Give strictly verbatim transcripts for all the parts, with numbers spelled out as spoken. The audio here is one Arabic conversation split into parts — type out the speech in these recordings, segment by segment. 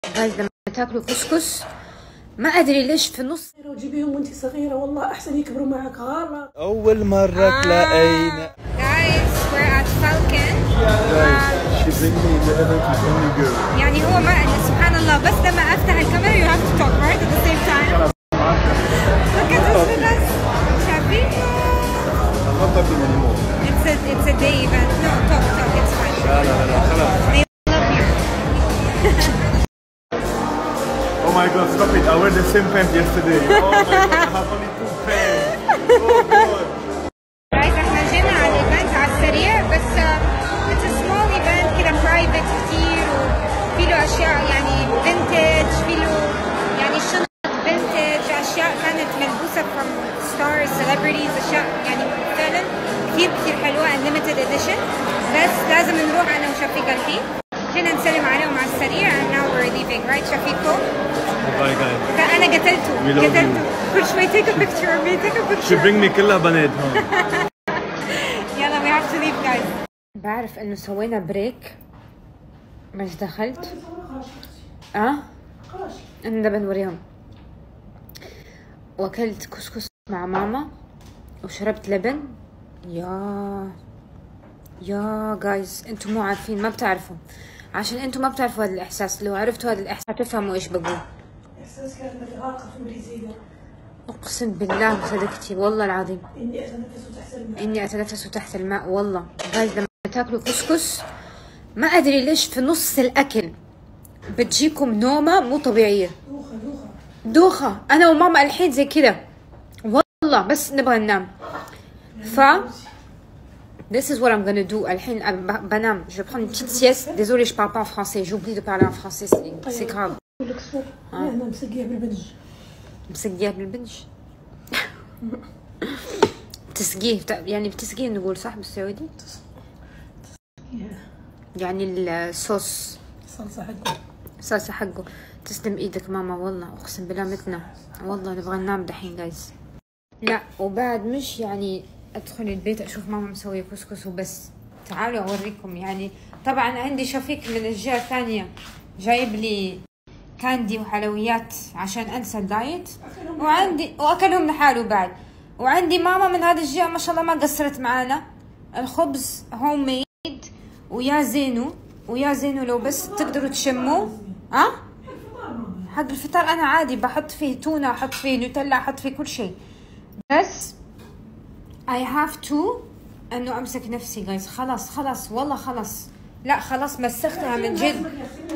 غاز لما تاكلوا كسكس ما ادري ليش في النص وجيبيهم وانت صغيره، والله احسن يكبروا معك غلط. اول مره آه. تلاقينا. Guys, we're at Falcon. يعني هو ما سبحان الله، بس لما افتح الكاميرا you have to talk right at the same time. Look at this with us. شايفين؟ It's a it's a day event. No, talk talk. It's fine. لا لا لا خلاص. They love you. Oh my god, stop it. I wear the same pants yesterday. Oh my god, I have only two pants. Oh god. Guys, احنا جينا على الايفنت على السريع، بس it's a small event كده برايفت كتير، وفي له اشياء يعني فينتج، في له يعني شنط فينتج، اشياء كانت ملبوسه from stars celebrities، اشياء يعني فعلا كتير كتير حلوه and limited edition. بس لازم نروح انا وشفيقة الحين، جينا نسلم عليهم على السريع and now we're leaving right شفيقة؟ Bye guys. انا قتلته قتلته كل شوي take a picture of me take a picture. She bring me كلها بنات هون. يلا we have to leave guys. بعرف انه سوينا بريك بس دخلت اه انا بنوريهم. واكلت كسكس مع ماما وشربت لبن. يا يا جايز انتم مو عارفين، ما بتعرفوا، عشان انتم ما بتعرفوا هذا الاحساس. لو عرفتوا هذا الاحساس هتفهموا ايش بقول. احساس كانك غارقه في بريزيلا. اقسم بالله صدقتي والله العظيم اني اتنفس تحت الماء. اني اتنفس تحت الماء والله. جايز لما تاكلوا كسكس ما ادري ليش في نص الاكل بتجيكم نومه مو طبيعيه. دوخه دوخه دوخه. انا وماما الحين زي كذا والله، بس نبغى ننام. ف This is what I'm gonna do. الحين بنام. Je prends une petite sieste. Désolée, je parle pas en français. J'oublie de parler en français. C'est grave. اقول لك صوت انا مسقيه بالبنج. مسقيه بالبنج. تسقيه يعني بتسقيه نقول صح بالسعودي؟ يعني الصوص الصلصه حقه الصلصه حقه. تسلم ايدك ماما والله، اقسم بالله متنا والله نبغى ننام دحين جايز. لا وبعد مش يعني ادخل البيت اشوف ماما مسويه كسكس وبس. تعالوا اوريكم. يعني طبعا عندي شفيق من الجهه الثانيه جايب لي كاندي وحلويات عشان انسى الدايت، وعندي واكلهم لحاله بعد. وعندي ماما من هذه الجهه ما شاء الله ما قصرت معانا. الخبز هوم ميد ويا زينو ويا زينو لو بس تقدروا تشموه. ها أه؟ حق الفطار انا عادي بحط فيه تونه، احط فيه نوتيلا، احط فيه كل شيء، بس I have to انه امسك نفسي جايز. خلاص خلاص والله خلاص. لا خلاص مسختها من جد.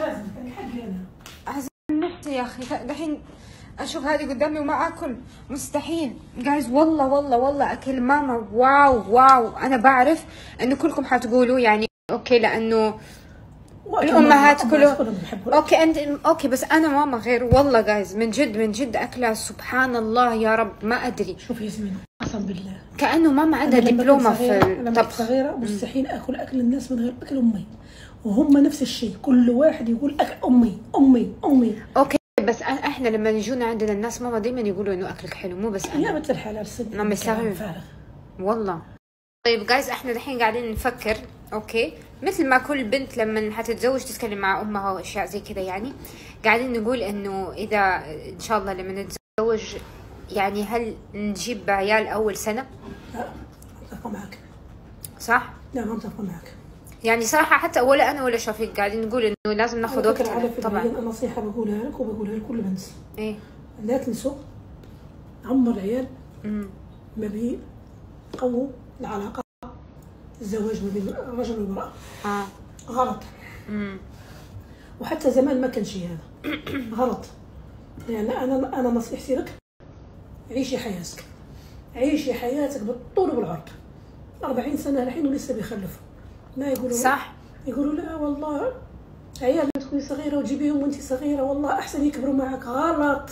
اعزم نفسي يا اخي دحين اشوف هذه قدامي وما اكل، مستحيل جايز والله والله والله. اكل ماما واو واو. انا بعرف انه كلكم حتقولوا يعني اوكي لانه الامهات كلهم اوكي انت اوكي، بس انا ماما غير والله جايز. من جد من جد اكلها سبحان الله يا رب ما ادري. شوف ياسمين قسم بالله كانه ماما عندها دبلومه في الطبخ. صغيره مستحيل اكل اكل الناس من غير اكل امي، وهم نفس الشيء. كل واحد يقول اكل امي امي امي. اوكي بس احنا لما يجونا عندنا الناس ماما دائما يقولوا انه اكلك حلو، مو بس انا. يا بنت الحلال صدق ما يستاهل والله. طيب جايز احنا الحين قاعدين نفكر اوكي مثل ما كل بنت لما حتتزوج تتكلم مع امها واشياء زي كذا، يعني قاعدين نقول انه اذا ان شاء الله لما نتزوج يعني هل نجيب عيال اول سنه؟ لا اتفق معك. صح؟ لا ما اتفق معك. يعني صراحه حتى ولا انا ولا شفيق قاعدين نقول انه لازم ناخذ وقتنا. طبعا نصيحه بقولها لك وبقولها لكل بنت. ايه لا تنسوا عمر العيال. امم ما بين قووا العلاقه الزواج ما بين الرجل والمراه. اه غلط. امم وحتى زمان ما كان شيء هذا. غلط. يعني انا انا نصيحتي لك عيشي حياتك، عيشي حياتك بالطول وبالعرض. أربعين سنه الحين ولسه بيخلفوا. ما يقولوا صح، يقولوا لا والله عيال تكوني صغيره وتجيبيهم وانت صغيره والله احسن يكبروا معك. غلط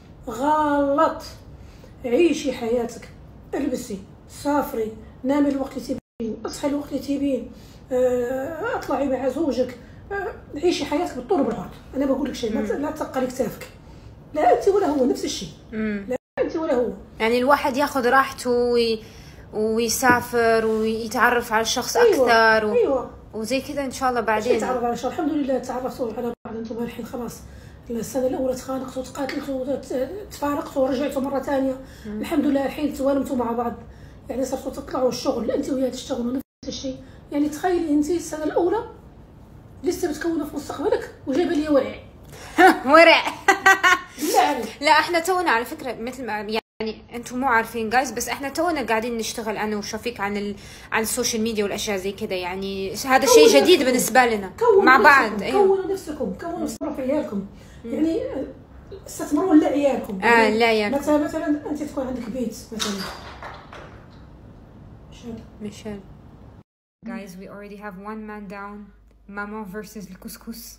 غلط. عيشي حياتك، البسي، سافري، نامي الوقت اللي تبين، اصحي الوقت اللي تبين، اطلعي مع زوجك، عيشي حياتك بالطول وبالعرض. انا بقول لك شيء، لا تثقلي كتافك، لا انت ولا هو نفس الشيء. لا انت ولا هو. يعني الواحد ياخذ راحته وي... ويسافر ويتعرف على الشخص أيوة. اكثر و... ايوه وزي كذا ان شاء الله بعدين يتعرف على الشخص. الحمد لله تعرفتوا على بعض انتم الحين خلاص السنه الاولى تخانقتوا تقاتلتوا تفارقتوا ورجعتوا مره ثانيه. الحمد لله الحين توالمتوا مع بعض، يعني صرتوا تطلعوا الشغل انت وياه تشتغلوا نفس الشيء. يعني تخيلي انت السنه الاولى لسه بتكونه في مستقبلك وجايبه لي ورع ورع. لا لا احنا تونا على فكره مثل ما يعني انتم مو عارفين جايز، بس احنا تونا قاعدين نشتغل انا وشفيق عن ال... عن السوشيال ميديا والاشياء زي كده، يعني هذا شيء جديد بالنسبه لنا مع بعض. ايوه كونوا نفسكم، كونوا استثمروا في عيالكم، يعني استثمروا لعيالكم. اه يعني لعيالكم. مثلا مثلا انت تكون عندك بيت مثلا مشان مشان guys we already have one man down. ماما versus الكسكس.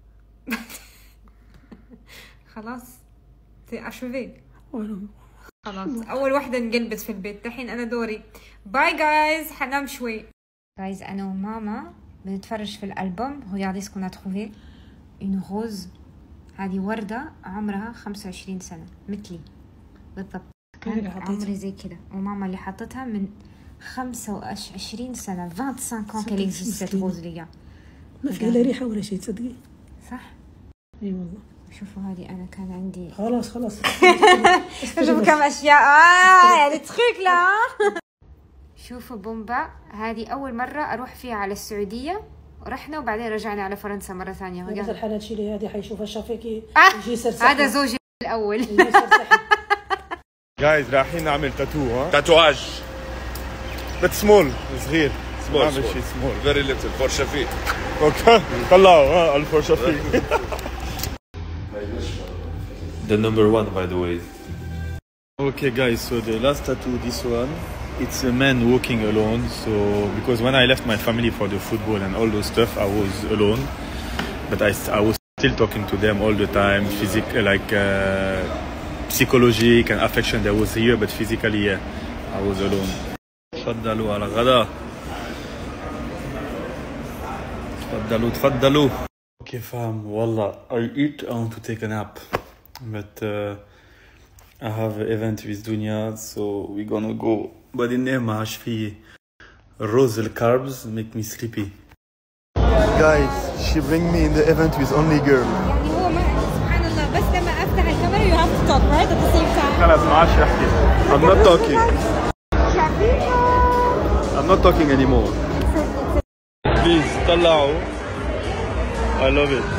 خلاص اشوفي خلاص اول وحده انقلبت في البيت، الحين انا دوري. باي جايز حنام شوي. جايز انا وماما بنتفرج في الالبوم. regardez ce qu'on a trouvé une rose. هذه ورده عمرها خمسة وعشرين سنه مثلي بالضبط، كان عمري زي كده، وماما اللي حطتها من خمسة وعشرين سنه خمسة وعشرين ans qu'elle existe cette rose les gars. ما في لا ريحه ولا شيء تصدقي. صح اي والله. شوفوا هذه انا كان عندي خلاص خلاص شوفوا كم اشياء اه يعني تخيك لا. شوفوا بومبا هذه اول مره اروح فيها على السعوديه، ورحنا وبعدين رجعنا على فرنسا مره ثانيه. مثل الحالات شيلي هذه حيشوفها شفيقي يجي يسرسح. هذا زوجي الاول. جايز رايحين نعمل تاتو. ها تاتواج بس سمول صغير. سمول نعمل شيء سمول فيري ليتل فور شفيق. اوكي طلعوا ها الفور شفيق. The number one by the way. Okay guys, so the last tattoo, this one, it's a man walking alone. So because when I left my family for the football and all those stuff, I was alone, but I, I was still talking to them all the time. Physical, like uh, psychologic and affection that was here, but physically, yeah, I was alone. تفضلوا على الغداء. تفضلوا تفضلوا. Okay fam, والله I eat, I want to take a nap, but uh, I have an event with Dunya, so we're gonna go. But in there ما عادش في rose carbs make me sleepy. Guys, she bring me in the event with only girl. يعني هو ما سبحان الله بس لما افتح الكاميرا you have to talk right at the same time. خلاص ما عادش احكي. I'm not talking. I'm not talking anymore. Please طلعوا. I love it.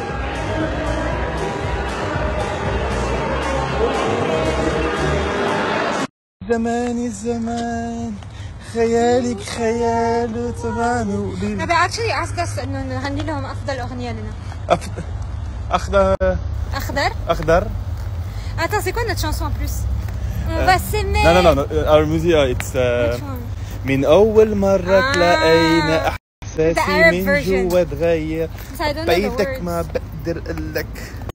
زمان الزمان خيالك خيال تبان. أبي actually ask us إنه نغني لهم أفضل أغنية لنا. أف... أخضر. أخضر. أخضر. Attends, c'est quoi notre chanson en plus? On va s'aimer. Non non non, our music it's uh, من أول مرة تلاقينا إحساسي من جوا تغير. بيتك ما بقدر أقول لك.